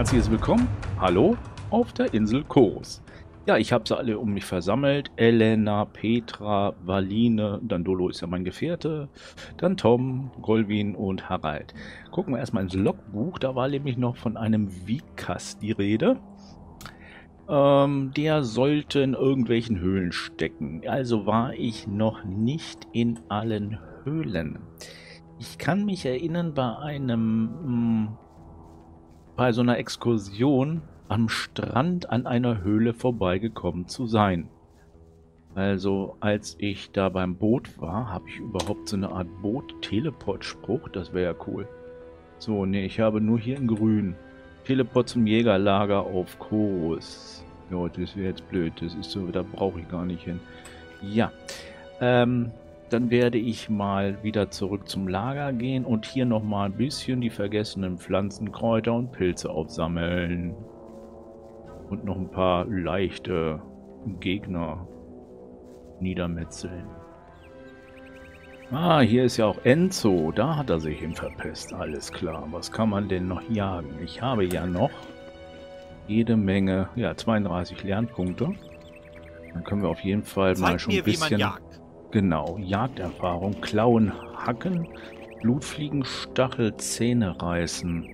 herzliches Willkommen, hallo, auf der Insel Chorus. Ja, ich habe sie alle um mich versammelt. Elena, Petra, Valine, dann Dolo ist ja mein Gefährte, dann Tom, Golvin und Harald. Gucken wir erstmal ins Logbuch, da war nämlich noch von einem Vikas die Rede. Der sollte in irgendwelchen Höhlen stecken. Also war ich noch nicht in allen Höhlen. Ich kann mich erinnern, bei so einer Exkursion am Strand an einer Höhle vorbeigekommen zu sein. Also als ich da beim Boot war, habe ich überhaupt so eine Art Boot-Teleport-Spruch. Das wäre ja cool. So, nee, ich habe nur hier in grün. Teleport zum Jägerlager auf Chorus. Ja, das wäre jetzt blöd. Das ist so, da brauche ich gar nicht hin. Ja, dann werde ich mal wieder zurück zum Lager gehen und hier nochmal ein bisschen die vergessenen Pflanzen, Kräuter und Pilze aufsammeln. Und noch ein paar leichte Gegner niedermetzeln. Ah, hier ist ja auch Enzo. Da hat er sich hin verpisst. Alles klar. Was kann man denn noch jagen? Ich habe ja noch jede Menge, ja, 32 Lernpunkte. Dann können wir auf jeden Fall mal schon ein bisschen... Wie man jagt. Genau, Jagderfahrung, Klauen, Hacken, Blutfliegenstachel, Zähne reißen.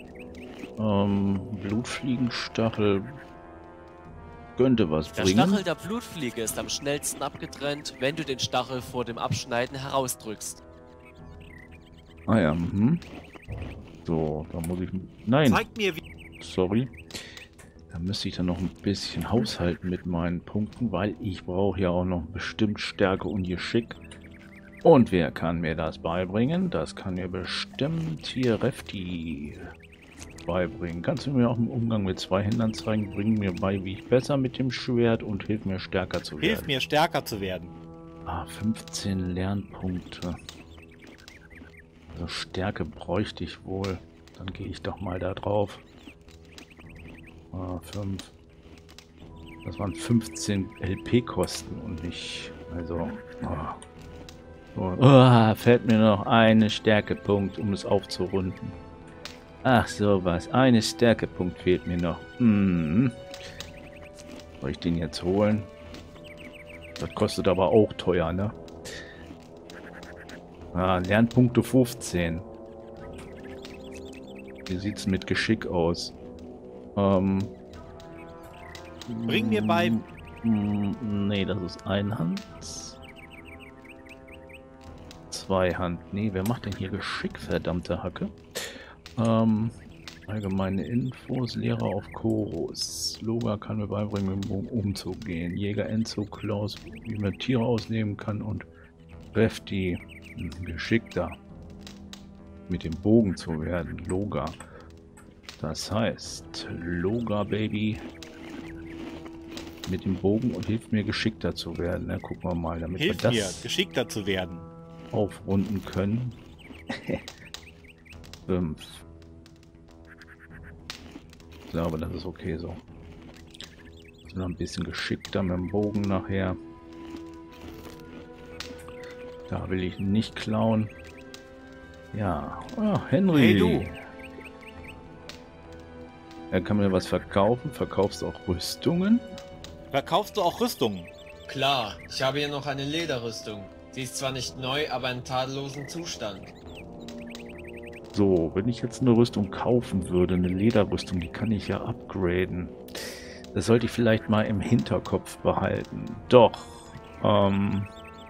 Blutfliegenstachel könnte was Der bringen. Stachel der Blutfliege ist am schnellsten abgetrennt, wenn du den Stachel vor dem Abschneiden herausdrückst. Ah ja, So, da muss ich... Nein, Zeig mir, wie... sorry. Da müsste ich dann noch ein bisschen haushalten mit meinen Punkten, weil ich brauche ja auch noch bestimmt Stärke und Geschick. Und wer kann mir das beibringen? Das kann mir bestimmt hier Refti beibringen. Kannst du mir auch im Umgang mit zwei Händern zeigen? Bring mir bei, wie ich besser mit dem Schwert und hilf mir stärker zu werden. Hilf mir, stärker zu werden. Ah, 15 Lernpunkte. Also Stärke bräuchte ich wohl. Dann gehe ich doch mal da drauf. 5. Das waren 15 LP-Kosten und nicht, also, fällt mir noch eine Stärkepunkt, um es aufzurunden. Ach, sowas. Eine Stärkepunkt fehlt mir noch. Soll ich den jetzt holen? Das kostet aber auch teuer, ne? Ah, Lernpunkte 15. Wie sieht's mit Geschick aus? Bring mir bei... Nee, das ist Einhand. Zweihand. Nee, wer macht denn hier Geschick, verdammte Hacke? Allgemeine Infos. Lehrer auf Chorus. Loga kann mir beibringen, mit dem Bogen umzugehen. Jäger Enzo Klaus, wie man Tiere ausnehmen kann. Und Refti, geschickter mit dem Bogen zu werden. Loga. Das heißt, Loga Baby mit dem Bogen und hilft mir geschickter zu werden. Na, gucken wir mal, damit Hilf wir mir, das geschickter zu werden. aufrunden können. 5. Ich glaube, das ist okay so. Also noch ein bisschen geschickter mit dem Bogen nachher. Da will ich nicht klauen. Ja, Henry. Hey du. Er kann mir was verkaufen. Verkaufst du auch Rüstungen? Verkaufst du auch Rüstungen? Klar, ich habe hier noch eine Lederrüstung. Sie ist zwar nicht neu, aber in tadellosem Zustand. So, wenn ich jetzt eine Rüstung kaufen würde, eine Lederrüstung, die kann ich ja upgraden. Das sollte ich vielleicht mal im Hinterkopf behalten. Doch, kann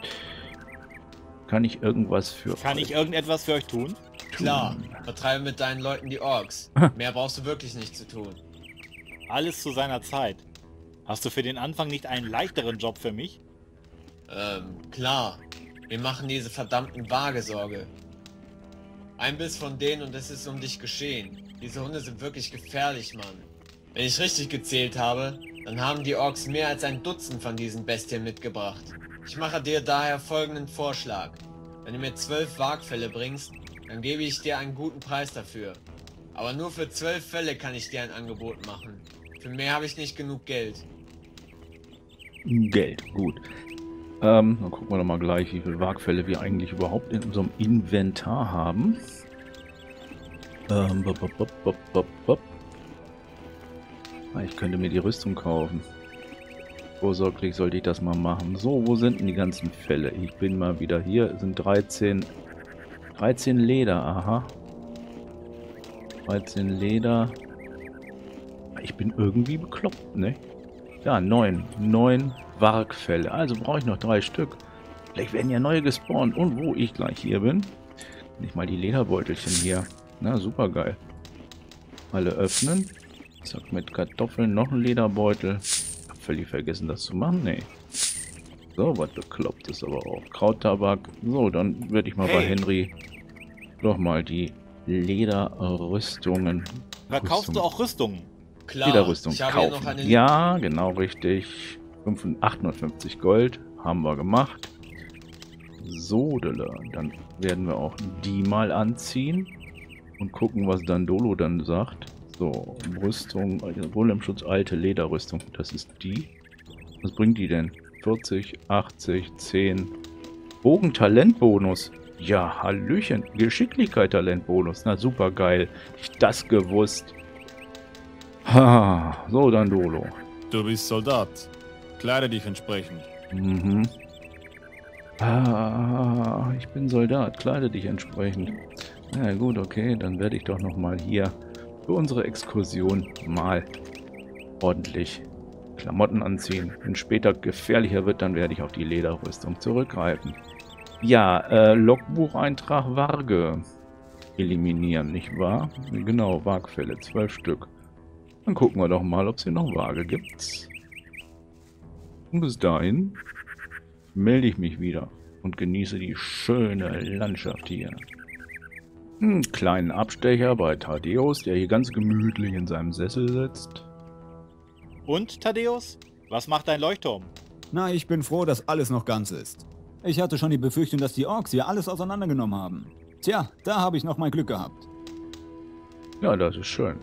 ich irgendwas für Kann ich irgendetwas für euch tun? Klar, vertreibe mit deinen Leuten die Orks. Mehr brauchst du wirklich nicht zu tun. Alles zu seiner Zeit. Hast du für den Anfang nicht einen leichteren Job für mich? Klar. Wir machen diese verdammten Wagesorge. Ein Biss von denen und es ist um dich geschehen. Diese Hunde sind wirklich gefährlich, Mann. Wenn ich richtig gezählt habe, dann haben die Orks mehr als ein Dutzend von diesen Bestien mitgebracht. Ich mache dir daher folgenden Vorschlag. Wenn du mir 12 Wagfälle bringst, dann gebe ich dir einen guten Preis dafür. Aber nur für 12 Fälle kann ich dir ein Angebot machen. Für mehr habe ich nicht genug Geld. Geld, gut. Dann gucken wir doch mal gleich, wie viele Wagfälle wir eigentlich überhaupt in unserem Inventar haben. Ich könnte mir die Rüstung kaufen. Vorsorglich sollte ich das mal machen. So, wo sind denn die ganzen Fälle? Ich bin mal wieder hier. Es sind 13 Leder, aha. 13 Leder. Ich bin irgendwie bekloppt, ne? Ja, 9 Wargfälle. Also brauche ich noch 3 Stück. Vielleicht werden ja neue gespawnt. Und wo ich gleich hier bin, nicht mal die Lederbeutelchen hier. Na, super geil. Alle öffnen. Zack, mit Kartoffeln noch ein Lederbeutel. Hab völlig vergessen, das zu machen. Nee. So, was bekloppt ist aber auch. Krauttabak. So, dann werde ich mal bei Henry doch mal die Lederrüstungen. Verkaufst du auch Rüstungen? Klar, Lederrüstung ich habe hier kaufen. noch eine... Ja, genau richtig. 850 Gold haben wir gemacht. So, dann werden wir auch die mal anziehen und gucken, was Dandolo dann sagt. So, Rüstung, Golemschutz, alte Lederrüstung. Das ist die. Was bringt die denn? 40, 80, 10. Bogen-Talentbonus. Ja, Hallöchen. Geschicklichkeit-Talentbonus. Na, super geil. Ich das gewusst. Ha, so, Dandolo. Du bist Soldat. Kleide dich entsprechend. Mhm. Ah, ich bin Soldat. Kleide dich entsprechend. Na gut, okay. Dann werde ich doch nochmal hier für unsere Exkursion mal ordentlich Klamotten anziehen. Wenn später gefährlicher wird, dann werde ich auf die Lederrüstung zurückgreifen. Ja, Logbucheintrag Warge eliminieren, nicht wahr? Genau, Wargfälle, 12 Stück. Dann gucken wir doch mal, ob es hier noch Waage gibt. Und bis dahin melde ich mich wieder und genieße die schöne Landschaft hier. Einen kleinen Abstecher bei Thaddeus, der hier ganz gemütlich in seinem Sessel sitzt. Und, Thaddeus? Was macht dein Leuchtturm? Na, ich bin froh, dass alles noch ganz ist. Ich hatte schon die Befürchtung, dass die Orks hier alles auseinandergenommen haben. Tja, da habe ich noch mein Glück gehabt. Ja, das ist schön.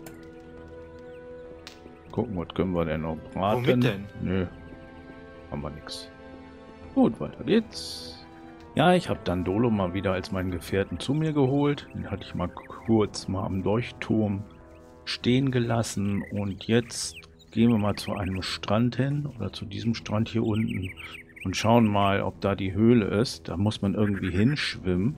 Gucken, was können wir denn noch braten? Womit denn? Nö, haben wir nix. Gut, weiter geht's. Ja, ich habe Dandolo mal wieder als meinen Gefährten zu mir geholt. Den hatte ich mal kurz am Leuchtturm stehen gelassen. Und jetzt gehen wir mal zu einem Strand hin, oder zu diesem Strand hier unten, und schauen mal, ob da die Höhle ist. Da muss man irgendwie hinschwimmen.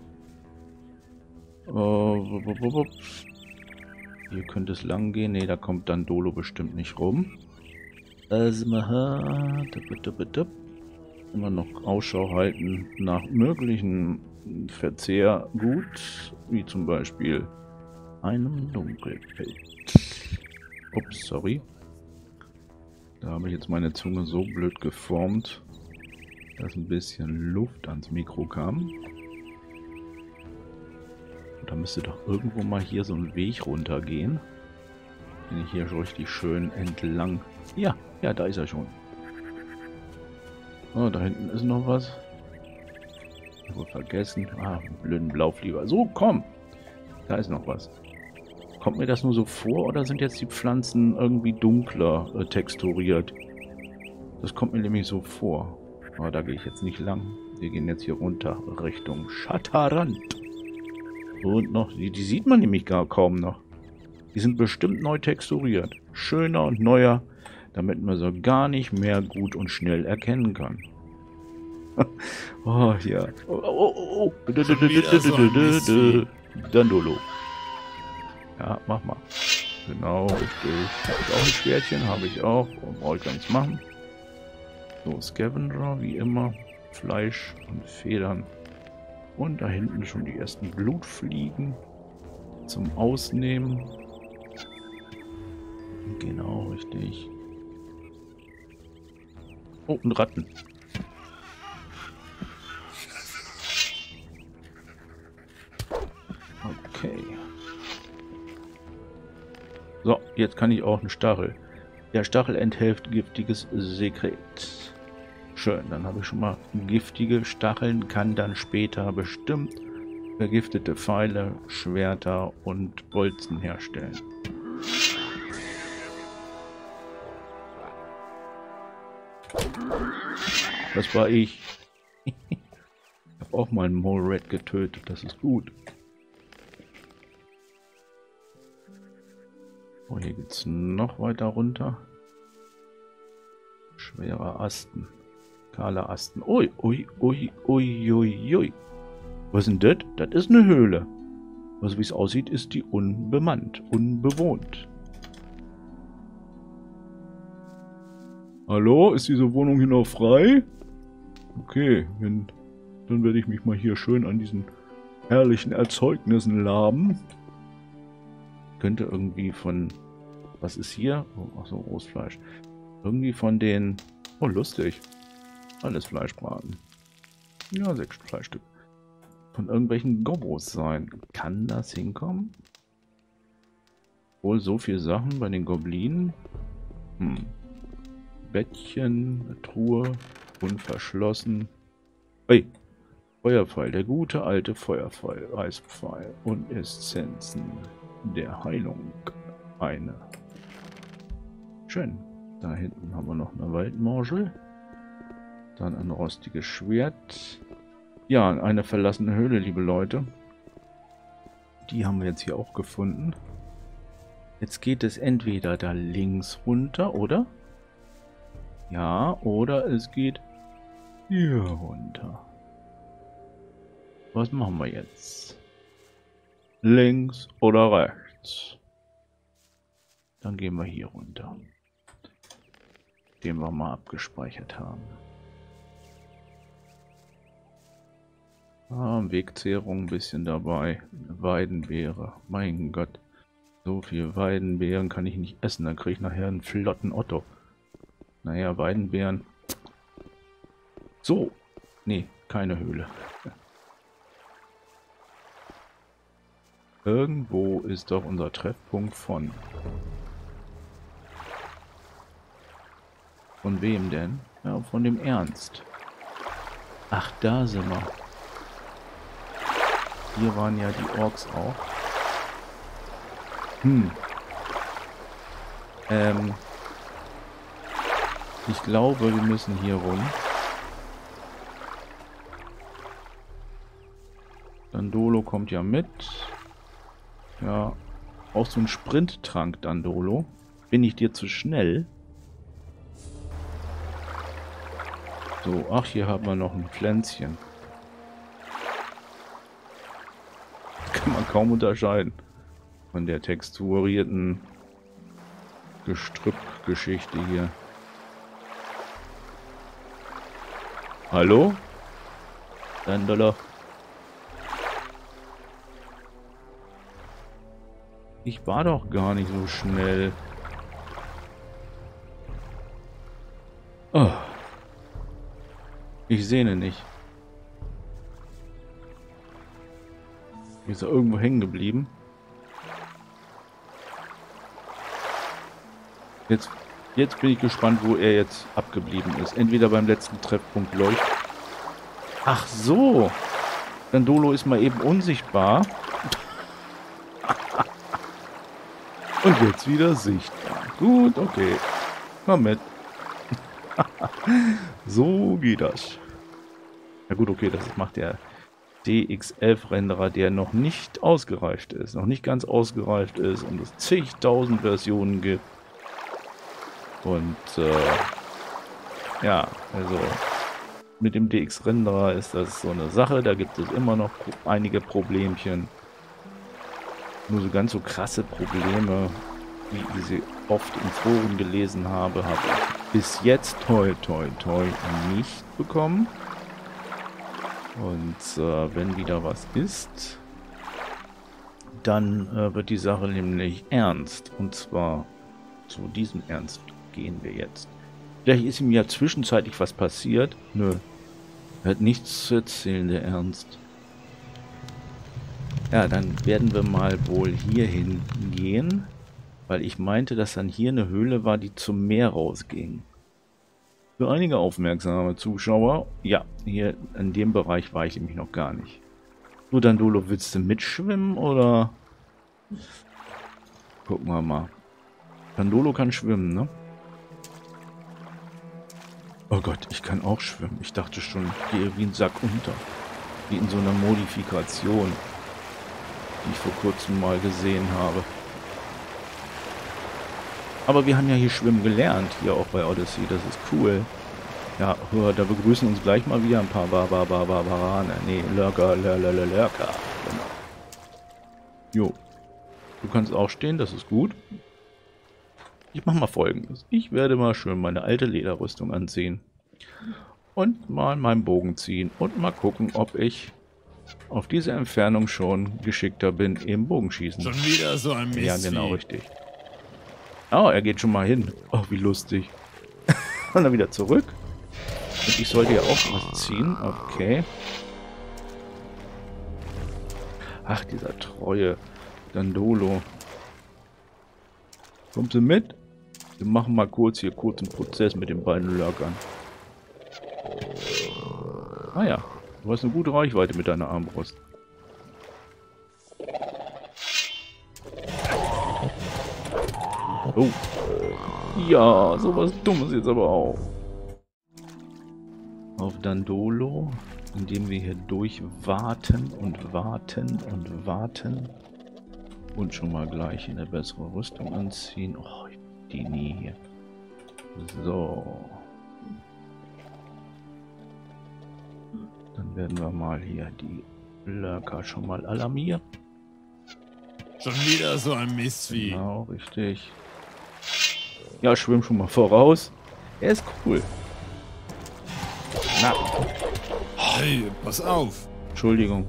Hier könnte es lang gehen. Ne, da kommt Dandolo bestimmt nicht rum. Immer noch Ausschau halten nach möglichen Verzehrgut, wie zum Beispiel einem Dunkelfeld. Ups, sorry. Da habe ich jetzt meine Zunge so blöd geformt, dass ein bisschen Luft ans Mikro kam. Und da müsste doch irgendwo mal hier so ein Weg runtergehen. Den ich hier so richtig schön entlang... Ja, da ist er schon. Oh, da hinten ist noch was. Wohl vergessen. Ah, blöden Blauflieger. So, komm! Da ist noch was. Kommt mir das nur so vor, oder sind jetzt die Pflanzen irgendwie dunkler texturiert? Das kommt mir nämlich so vor. Aber da gehe ich jetzt nicht lang. Wir gehen jetzt hier runter Richtung Schatterrand. Und noch, die sieht man nämlich gar kaum noch. Die sind bestimmt neu texturiert. Schöner und neuer, damit man so gar nicht mehr gut und schnell erkennen kann. Oh, ja. Oh. Dandolo. Ja, mach mal. Genau, richtig. Habe ich auch ein Schwertchen? Habe ich auch. Brauche ich gar nichts machen. So, Scavenger, wie immer. Fleisch und Federn. Und da hinten schon die ersten Blutfliegen zum Ausnehmen. Genau, richtig. Oh, und Ratten. Okay. So, jetzt kann ich auch einen Stachel. Der Stachel enthält giftiges Sekret. Schön, dann habe ich schon mal giftige Stacheln, kann dann später bestimmt vergiftete Pfeile, Schwerter und Bolzen herstellen. Das war ich. Ich habe auch mal einen Mole Rat getötet, das ist gut. Oh, hier geht's noch weiter runter. Schwerer Asten. Kahler Asten. Ui, ui, ui, ui, ui, ui. Was ist denn das? Das ist eine Höhle. Also wie es aussieht, ist die unbemannt, unbewohnt. Hallo, ist diese Wohnung hier noch frei? Okay, dann werde ich mich mal hier schön an diesen herrlichen Erzeugnissen laben. Könnte irgendwie von... Was ist hier? Oh, achso, Rostfleisch. Irgendwie von den... Oh, lustig. Alles Fleischbraten. Ja, 6 Fleischstück. Von irgendwelchen Gobos sein. Kann das hinkommen? Wohl so viele Sachen bei den Goblinen. Bettchen, eine Truhe, unverschlossen. Ui, Feuerpfeil, der gute alte Feuerpfeil, Reispfeil und Essenzen der Heilung. Eine. Schön. Da hinten haben wir noch eine Waldmorschel. Dann ein rostiges Schwert. Ja, eine verlassene Höhle, liebe Leute. Die haben wir jetzt hier auch gefunden. Jetzt geht es entweder da links runter, oder? Ja, oder es geht hier runter. Was machen wir jetzt? Links oder rechts? Dann gehen wir hier runter. Den wir mal abgespeichert haben. Wegzehrung ein bisschen dabei. Weidenbeere. Mein Gott. So viel Weidenbeeren kann ich nicht essen. Dann kriege ich nachher einen flotten Otto. Naja, Weidenbeeren. So. Nee, keine Höhle. Irgendwo ist doch unser Treffpunkt von. Von wem denn? Ja, von dem Ernst. Ach, da sind wir. Hier waren ja die Orks auch. Ich glaube, wir müssen hier rum. Dandolo kommt ja mit. Ja, auch so ein Sprinttrank, Dandolo. Bin ich dir zu schnell? So, ach, hier haben wir noch ein Pflänzchen. Kann man kaum unterscheiden von der texturierten Gestrüppgeschichte hier. Hallo? Dandolo? Ich war doch gar nicht so schnell. Oh. Ich sehne nicht. Ist er irgendwo hängen geblieben? Jetzt bin ich gespannt, wo er jetzt abgeblieben ist. Entweder beim letzten Treffpunkt Leucht. Ach so. Dandolo ist mal eben unsichtbar. Und jetzt wieder sichtbar. Gut, okay. Komm mit. So geht das. Ja gut, okay, das macht der DX11-Renderer, der noch nicht ausgereift ist. Noch nicht ganz ausgereift ist und es zigtausend Versionen gibt. Und ja, also mit dem DX-Renderer ist das so eine Sache. Da gibt es immer noch einige Problemchen. Nur so ganz so krasse Probleme, wie ich sie oft in Foren gelesen habe, habe ich bis jetzt toi toi toi nicht bekommen. Und wenn wieder was ist, dann wird die Sache nämlich ernst. Und zwar zu diesem Ernst gehen wir jetzt. Vielleicht ist ihm ja zwischenzeitlich was passiert. Nö, er hat nichts zu erzählen, der Ernst. Ja, dann werden wir mal wohl hierhin gehen, weil ich meinte, dass dann hier eine Höhle war, die zum Meer rausging. Für einige aufmerksame Zuschauer, ja, hier in dem Bereich war ich nämlich noch gar nicht. Du, Dandolo, willst du mitschwimmen oder? Gucken wir mal. Dandolo kann schwimmen, ne? Oh Gott, ich kann auch schwimmen. Ich dachte schon, ich gehe wie ein Sack unter. Wie in so einer Modifikation, die ich vor kurzem mal gesehen habe. Aber wir haben ja hier schwimmen gelernt, hier auch bei Odyssey. Das ist cool. Ja, da begrüßen uns gleich mal wieder ein paar Barbaraner. Nee, Lurker. Genau. Jo. Du kannst auch stehen, das ist gut. Ich mache mal Folgendes. Ich werde mal schön meine alte Lederrüstung anziehen. Und mal meinen Bogen ziehen. Und mal gucken, ob ich auf diese Entfernung schon geschickter bin im Bogenschießen. Schon wieder so ein Mist. Ja, genau, richtig. Oh, er geht schon mal hin. Oh, wie lustig. Und dann wieder zurück. Und ich sollte ja auch was ziehen. Okay. Ach, dieser treue Dandolo. Kommt sie mit? Wir machen mal kurz einen Prozess mit den beiden Lurkern. Ah ja, du hast eine gute Reichweite mit deiner Armbrust. Oh. Ja, sowas Dummes jetzt aber auch. Auf Dandolo, indem wir hier durchwarten und warten und warten. Und schon mal gleich eine bessere Rüstung anziehen. Oh, die nie hier. So. Dann werden wir mal hier die Lurker schon mal alarmieren. Schon wieder so ein Mistvieh. Genau, richtig. Ja, schwimm schon mal voraus. Er ist cool. Na, Hey, pass auf. Entschuldigung.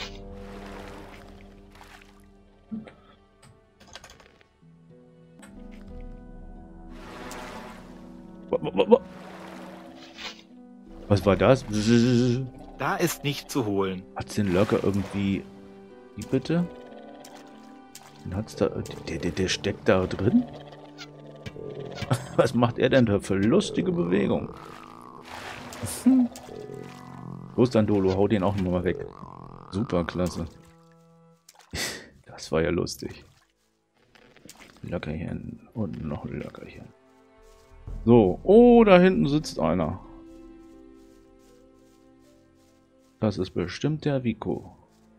Was war das? Da ist nicht zu holen. Hat's den Lurker irgendwie... Wie bitte? Den hat's da... Der steckt da drin? Was macht er denn da für lustige Bewegungen? Los, Dandolo, hau den auch nochmal weg. Super, klasse. Das war ja lustig. Lurkerchen und noch ein Lurkerchen. So, oh, da hinten sitzt einer. Das ist bestimmt der Vico.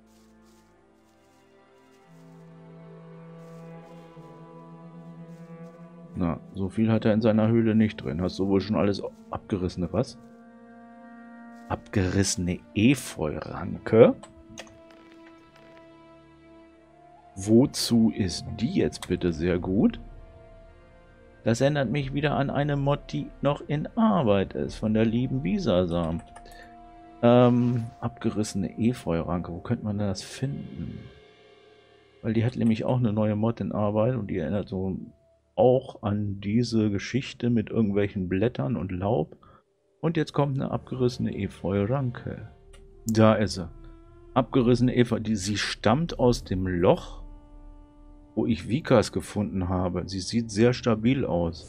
Na, so viel hat er in seiner Höhle nicht drin. Hast du wohl schon alles abgerissene, was? Abgerissene Efeu-Ranke? Wozu ist die jetzt bitte sehr gut? Das erinnert mich wieder an eine Mod, die noch in Arbeit ist, von der lieben Bisasam. Abgerissene Efeu-Ranke, wo könnte man das finden? Weil die hat nämlich auch eine neue Mod in Arbeit und die erinnert so auch an diese Geschichte mit irgendwelchen Blättern und Laub. Und jetzt kommt eine abgerissene Efeu-Ranke. Da ist sie. Abgerissene Efeu, sie stammt aus dem Loch, wo ich Vikas gefunden habe. Sie sieht sehr stabil aus.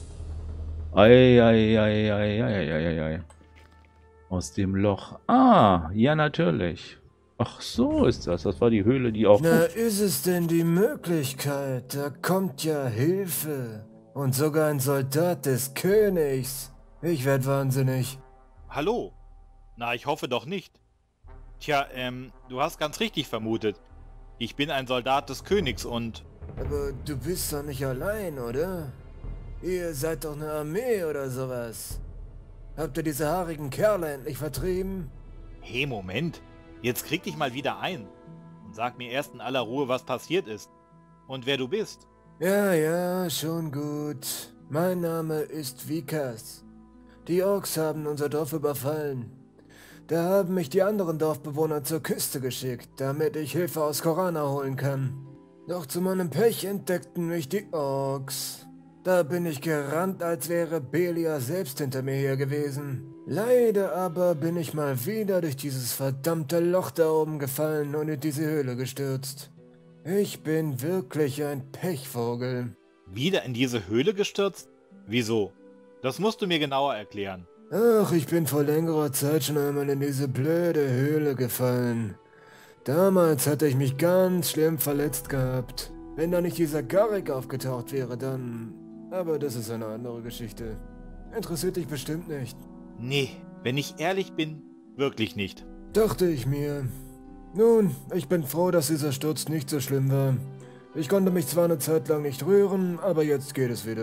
Ei. Aus dem Loch. Ah, ja natürlich. Ach so ist das. Das war die Höhle, die auch... Na, ist es denn die Möglichkeit? Da kommt ja Hilfe. Und sogar ein Soldat des Königs. Ich werd wahnsinnig. Hallo? Na, ich hoffe doch nicht. Tja, du hast ganz richtig vermutet. Ich bin ein Soldat des Königs und... Aber du bist doch nicht allein, oder? Ihr seid doch eine Armee oder sowas. Habt ihr diese haarigen Kerle endlich vertrieben? Hey, Moment. Jetzt krieg dich mal wieder ein. Und sag mir erst in aller Ruhe, was passiert ist. Und wer du bist. Ja, schon gut. Mein Name ist Vikas. Die Orks haben unser Dorf überfallen. Da haben mich die anderen Dorfbewohner zur Küste geschickt, damit ich Hilfe aus Korana holen kann. Doch zu meinem Pech entdeckten mich die Orks. Da bin ich gerannt, als wäre Belia selbst hinter mir her gewesen. Leider aber bin ich mal wieder durch dieses verdammte Loch da oben gefallen und in diese Höhle gestürzt. Ich bin wirklich ein Pechvogel. Wieder in diese Höhle gestürzt? Wieso? Das musst du mir genauer erklären. Ach, ich bin vor längerer Zeit schon einmal in diese blöde Höhle gefallen. Damals hatte ich mich ganz schlimm verletzt gehabt. Wenn da nicht dieser Garrick aufgetaucht wäre, dann... Aber das ist eine andere Geschichte. Interessiert dich bestimmt nicht. Nee, wenn ich ehrlich bin, wirklich nicht. Dachte ich mir. Nun, ich bin froh, dass dieser Sturz nicht so schlimm war. Ich konnte mich zwar eine Zeit lang nicht rühren, aber jetzt geht es wieder.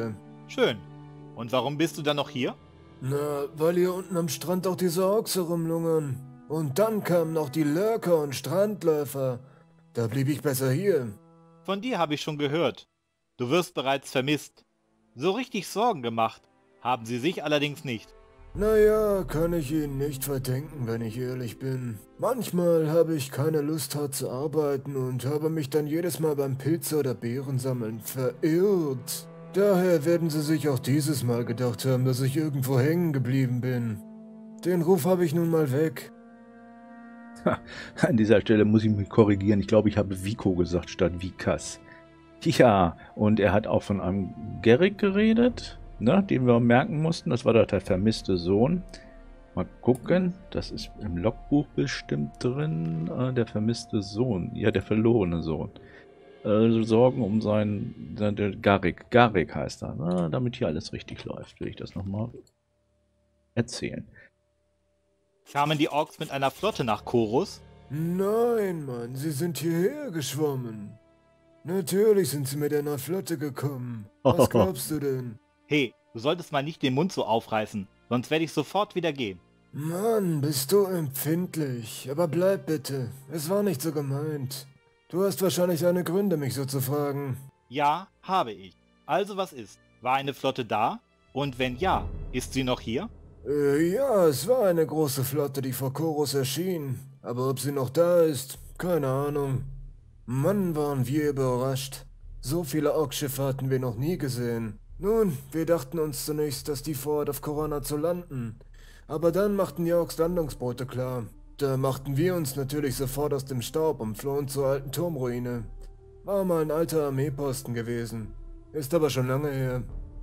Schön. Und warum bist du dann noch hier? Na, weil hier unten am Strand auch diese Orks herumlungern. Und dann kamen noch die Lurker und Strandläufer. Da blieb ich besser hier. Von dir habe ich schon gehört. Du wirst bereits vermisst. So richtig Sorgen gemacht haben sie sich allerdings nicht. Naja, kann ich Ihnen nicht verdenken, wenn ich ehrlich bin. Manchmal habe ich keine Lust, hart zu arbeiten und habe mich dann jedes Mal beim Pilze- oder Beerensammeln verirrt. Daher werden sie sich auch dieses Mal gedacht haben, dass ich irgendwo hängen geblieben bin. Den Ruf habe ich nun mal weg. An dieser Stelle muss ich mich korrigieren. Ich glaube, ich habe Vico gesagt statt Vikas. Ja, und er hat auch von einem Garrick geredet, ne, den wir merken mussten. Das war doch der vermisste Sohn. Mal gucken, das ist im Logbuch bestimmt drin. Der vermisste Sohn, ja, der verlorene Sohn. Sorgen um seinen, der Garrick. Garrick heißt er, ne, damit hier alles richtig läuft, will ich das nochmal erzählen. Kamen die Orks mit einer Flotte nach Chorus? Nein, Mann, sie sind hierher geschwommen. Natürlich sind sie mit einer Flotte gekommen. Was glaubst du denn? Hey, du solltest mal nicht den Mund so aufreißen, sonst werde ich sofort wieder gehen. Mann, bist du empfindlich. Aber bleib bitte. Es war nicht so gemeint. Du hast wahrscheinlich deine Gründe, mich so zu fragen. Ja, habe ich. Also was ist? War eine Flotte da? Und wenn ja, ist sie noch hier? Ja, es war eine große Flotte, die vor Chorus erschien. Aber ob sie noch da ist, keine Ahnung. Mann, waren wir überrascht. So viele Orkschiffe hatten wir noch nie gesehen. Nun, wir dachten uns zunächst, dass die vorhat, auf Corona zu landen. Aber dann machten die Orks Landungsboote klar. Da machten wir uns natürlich sofort aus dem Staub und flohen zur alten Turmruine. War mal ein alter Armeeposten gewesen. Ist aber schon lange her.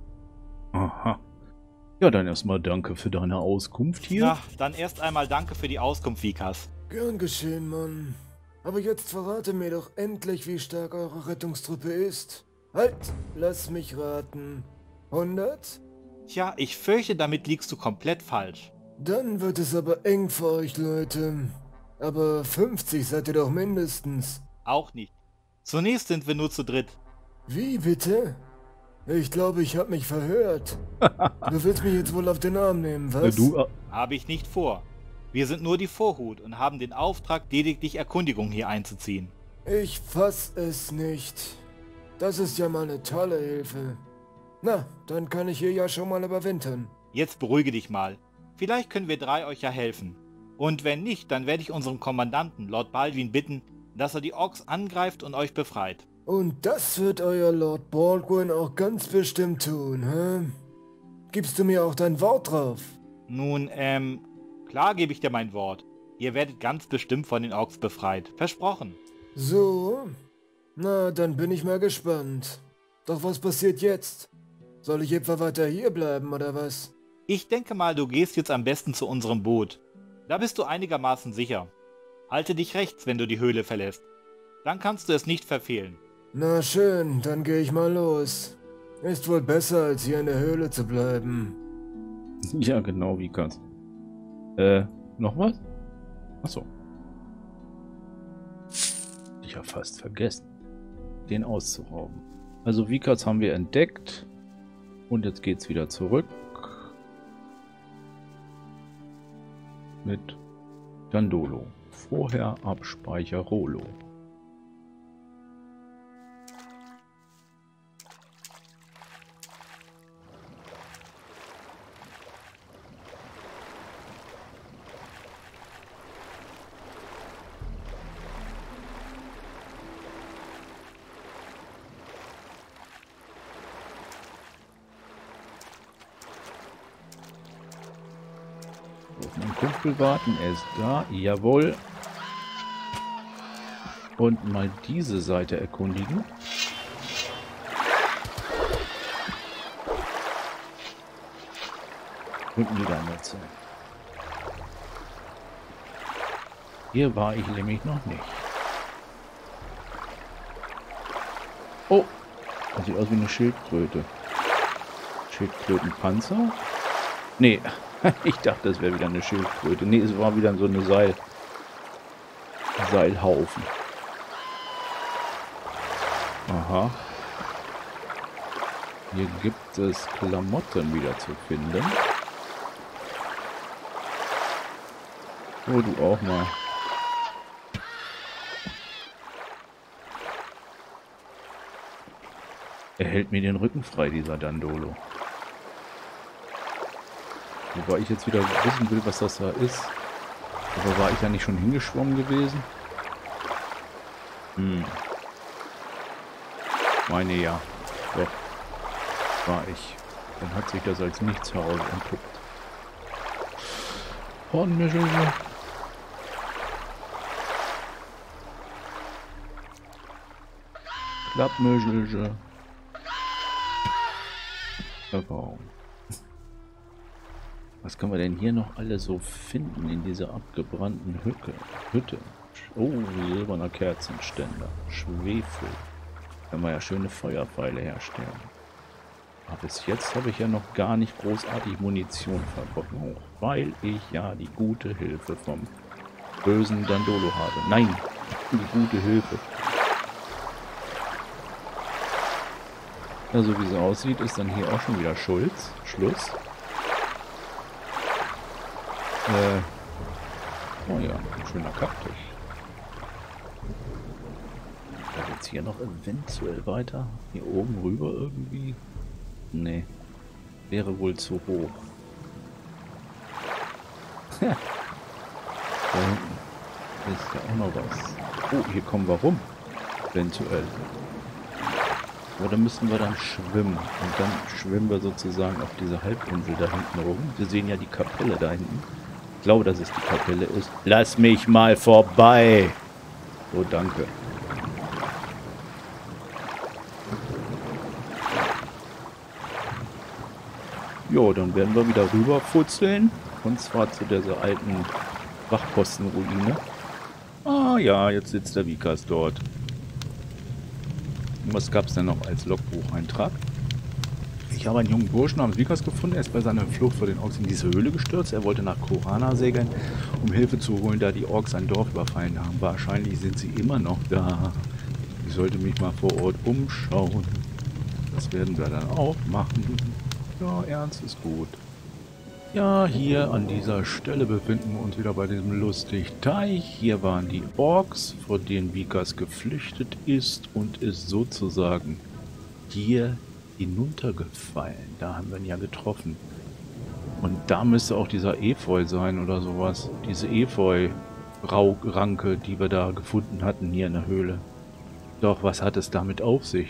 Aha. Ja, dann erstmal danke für deine Auskunft hier. Na, dann erst einmal danke für die Auskunft, Vikas. Gern geschehen, Mann. Aber jetzt verrate mir doch endlich, wie stark eure Rettungstruppe ist. Halt, lass mich raten. 100? Tja, ich fürchte, damit liegst du komplett falsch. Dann wird es aber eng für euch, Leute. Aber 50 seid ihr doch mindestens. Auch nicht. Zunächst sind wir nur zu dritt. Wie bitte? Ich glaube, ich habe mich verhört. Du willst mich jetzt wohl auf den Arm nehmen, was? Habe ich nicht vor. Wir sind nur die Vorhut und haben den Auftrag, lediglich Erkundigung hier einzuziehen. Ich fass es nicht. Das ist ja mal eine tolle Hilfe. Na, dann kann ich hier ja schon mal überwintern. Jetzt beruhige dich mal. Vielleicht können wir drei euch ja helfen. Und wenn nicht, dann werde ich unseren Kommandanten, Lord Baldwin, bitten, dass er die Orks angreift und euch befreit. Und das wird euer Lord Baldwin auch ganz bestimmt tun, hä? Gibst du mir auch dein Wort drauf? Nun, klar gebe ich dir mein Wort. Ihr werdet ganz bestimmt von den Orks befreit. Versprochen. So? Na, dann bin ich mal gespannt. Doch was passiert jetzt? Soll ich etwa weiter hier bleiben, oder was? Ich denke mal, du gehst jetzt am besten zu unserem Boot. Da bist du einigermaßen sicher. Halte dich rechts, wenn du die Höhle verlässt. Dann kannst du es nicht verfehlen. Na schön, dann gehe ich mal los. Ist wohl besser, als hier in der Höhle zu bleiben. Ja, genau, Vikas. Noch was? Achso. Ich habe fast vergessen, den auszurauben. Also Vikas haben wir entdeckt. Und jetzt geht's wieder zurück. Mit Dandolo. Vorher Abspeicher Rolo. Auf meinen Kumpel warten, er ist da, jawohl. Und mal diese Seite erkundigen. Und Niedernetze. Hier war ich nämlich noch nicht. Oh, das sieht aus wie eine Schildkröte. Schildkrötenpanzer? Nee, ich dachte, das wäre wieder eine Schildkröte. Nee, es war wieder so eine Seilhaufen. Aha. Hier gibt es Klamotten wieder zu finden. Oh, du auch mal. Er hält mir den Rücken frei, dieser Dandolo. Wobei ich jetzt wieder wissen will, was das da ist. Aber war ich da nicht schon hingeschwommen gewesen? Meine ja. Doch. War ich. Dann hat sich das als nichts heraus entpuppt. Hornmischelche. Klappmischelche. Erfahrung. Was können wir denn hier noch alle so finden in dieser abgebrannten Hütte? Oh, silberner Kerzenständer. Schwefel. Können wir ja schöne Feuerpfeile herstellen. Aber bis jetzt habe ich ja noch gar nicht großartig Munition verbraucht, weil ich ja die gute Hilfe vom bösen Dandolo habe. Nein, die gute Hilfe. Ja, so wie es aussieht, ist dann hier auch schon wieder Schluss. Oh ja, ein schöner Kaktus. Da geht's hier noch eventuell weiter. Hier oben rüber irgendwie. Nee. Wäre wohl zu hoch. Da hinten ist ja auch noch was. Oh, hier kommen wir rum. Eventuell. Oder müssen wir dann schwimmen? Und dann schwimmen wir sozusagen auf diese Halbinsel da hinten rum. Wir sehen ja die Kapelle da hinten. Ich glaube, dass es die Kapelle ist. Lass mich mal vorbei! Oh, danke. Jo, dann werden wir wieder rüberfutzeln. Und zwar zu dieser alten Wachpostenruine. Ah ja, jetzt sitzt der Vikas dort. Und was gab es denn noch als Logbucheintrag? Ich habe einen jungen Burschen namens Vikas gefunden. Er ist bei seiner Flucht vor den Orks in diese Höhle gestürzt. Er wollte nach Korana segeln, um Hilfe zu holen, da die Orks ein Dorf überfallen haben. Wahrscheinlich sind sie immer noch da. Ich sollte mich mal vor Ort umschauen. Das werden wir dann auch machen. Ja, ernst ist gut. Ja, hier an dieser Stelle befinden wir uns wieder bei diesem lustigen Teich. Hier waren die Orks, vor denen Vikas geflüchtet ist und ist sozusagen hier hinuntergefallen. Da haben wir ihn ja getroffen. Und da müsste auch dieser Efeu sein oder sowas. Diese Efeu-Ranke, die wir da gefunden hatten hier in der Höhle. Doch, was hat es damit auf sich?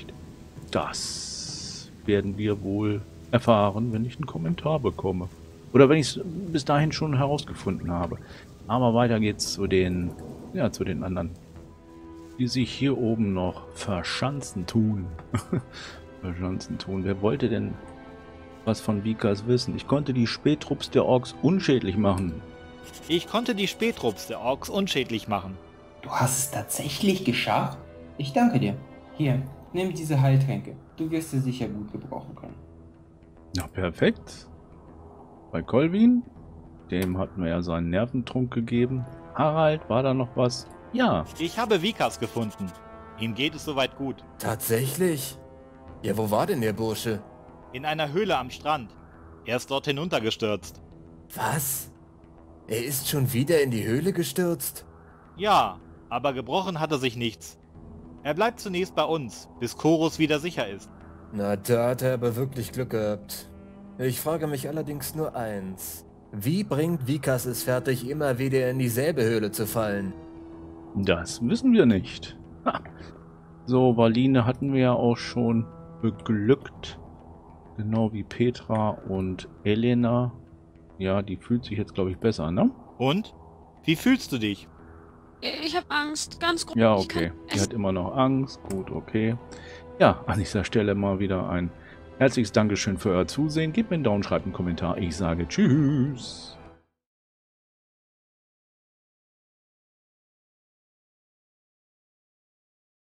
Das werden wir wohl erfahren, wenn ich einen Kommentar bekomme. Oder wenn ich es bis dahin schon herausgefunden habe. Aber weiter geht's zu den anderen, die sich hier oben noch verschanzen tun. Verschanzen tun. Wer wollte denn was von Vikas wissen? Ich konnte die Spähtrupps der Orks unschädlich machen. Ich konnte die Spähtrupps der Orks unschädlich machen. Du hast es tatsächlich geschafft? Ich danke dir. Hier, nimm diese Heiltränke. Du wirst sie sicher gut gebrauchen können. Na, perfekt. Bei Kolvin, dem hatten wir ja seinen Nerventrunk gegeben. Harald, war da noch was? Ja. Ich habe Vikas gefunden. Ihm geht es soweit gut. Tatsächlich? Ja, wo war denn der Bursche? In einer Höhle am Strand. Er ist dort hinuntergestürzt. Was? Er ist schon wieder in die Höhle gestürzt? Ja, aber gebrochen hat er sich nichts. Er bleibt zunächst bei uns, bis Chorus wieder sicher ist. Na, da hat er aber wirklich Glück gehabt. Ich frage mich allerdings nur eins. Wie bringt Vikas es fertig, immer wieder in dieselbe Höhle zu fallen? Das wissen wir nicht. Ha. So, Valine hatten wir ja auch schon beglückt. Genau wie Petra und Elena. Ja, die fühlt sich jetzt, glaube ich, besser, ne? Und? Wie fühlst du dich? Ich habe Angst, ganz groß. Ja, okay. Die hat immer noch Angst. Gut, okay. Ja, an dieser Stelle mal wieder ein herzliches Dankeschön für euer Zusehen. Gebt mir einen Daumen, schreibt einen Kommentar. Ich sage Tschüss.